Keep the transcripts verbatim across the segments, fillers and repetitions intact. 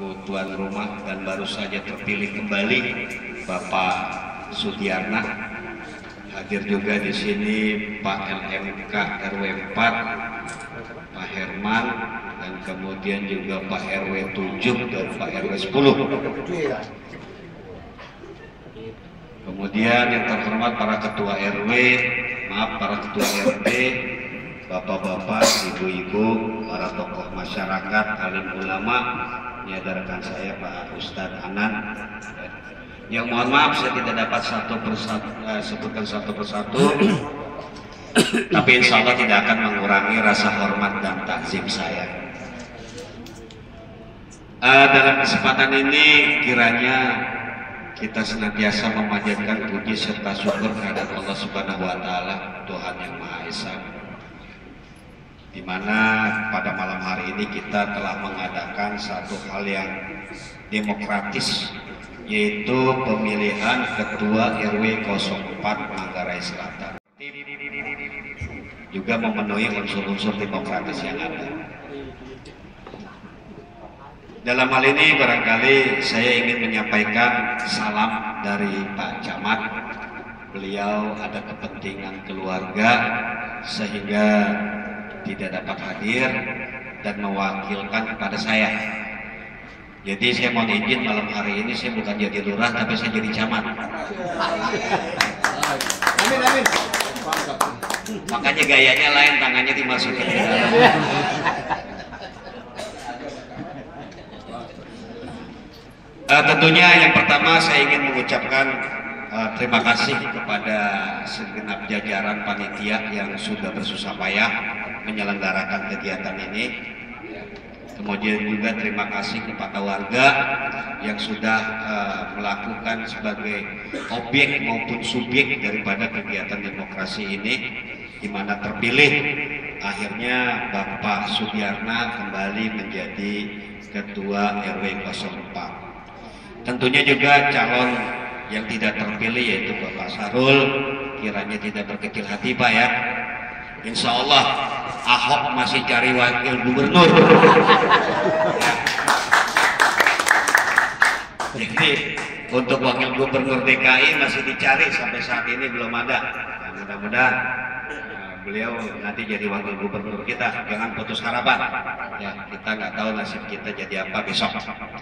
selaku tuan rumah dan baru saja terpilih kembali Bapak Sudiarna. Hadir juga di sini Pak L M K R W empat, Pak Herman, dan kemudian juga Pak R W tujuh dan Pak R W sepuluh. Kemudian yang terhormat para ketua R W, maaf para ketua R T, bapak-bapak, ibu-ibu, para tokoh masyarakat, alim ulama, menyadarkan saya Pak Ustadz Anan. Yang mohon maaf saya tidak dapat satu persatu, eh, sebutkan satu persatu, tapi insya Allah tidak akan mengurangi rasa hormat dan takzim saya. Uh, dalam kesempatan ini kiranya kita senantiasa memanjatkan puji serta syukur kehadirat Allah Subhanahu wa Ta'ala, Tuhan yang Maha Esa, di mana pada malam hari ini kita telah mengadakan satu hal yang demokratis, yaitu pemilihan ketua R W nol empat Manggarai Selatan, juga memenuhi unsur-unsur demokratis yang ada. Dalam hal ini barangkali saya ingin menyampaikan salam dari Pak Camat. Beliau ada kepentingan keluarga sehingga tidak dapat hadir dan mewakilkan kepada saya. Jadi saya mohon izin malam hari ini saya bukan jadi lurah tapi saya jadi camat. Amin, amin. Makanya gayanya lain, tangannya dimasukin ke dalam. Uh, tentunya yang pertama saya ingin mengucapkan uh, terima kasih kepada segenap jajaran panitia yang sudah bersusah payah menyelenggarakan kegiatan ini. Kemudian juga terima kasih kepada warga yang sudah uh, melakukan sebagai objek maupun subjek daripada kegiatan demokrasi ini, di mana terpilih akhirnya Bapak Sudiarna kembali menjadi ketua R W nol empat. Tentunya juga calon yang tidak terpilih yaitu Bapak Sarul, kiranya tidak berkecil hati Pak ya. Insya Allah Ahok masih cari wakil gubernur. Ya. Jadi untuk wakil gubernur D K I masih dicari, sampai saat ini belum ada. Nah, mudah-mudahan uh, beliau nanti jadi wakil gubernur kita. Jangan putus harapan. Ya, kita nggak tahu nasib kita jadi apa besok.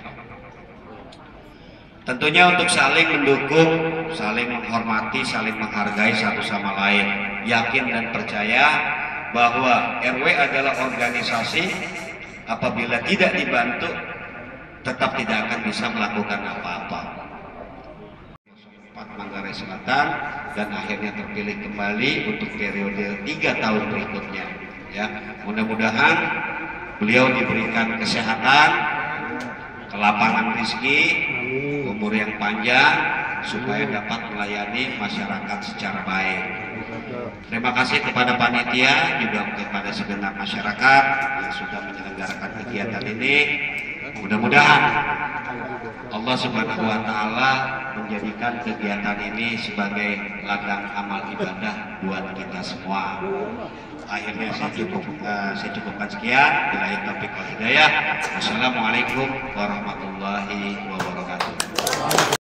Tentunya untuk saling mendukung, saling menghormati, saling menghargai satu sama lain. Yakin dan percaya bahwa R W adalah organisasi, apabila tidak dibantu tetap tidak akan bisa melakukan apa-apa. empat Manggarai Selatan dan akhirnya terpilih kembali untuk periode tiga tahun berikutnya. Ya, mudah-mudahan beliau diberikan kesehatan, kelapangan rezeki, umur yang panjang, supaya dapat melayani masyarakat secara baik. Terima kasih kepada panitia, juga kepada segenap masyarakat yang sudah menyelenggarakan kegiatan ini. Mudah-mudahan Allah Subhanahu wa Ta'ala menjadikan kegiatan ini sebagai ladang amal ibadah buat kita semua. Akhirnya saya cukup uh, saya cukupkan sekian. Billahi taufiq wal hidayah. Wassalamualaikum warahmatullahi wabarakatuh.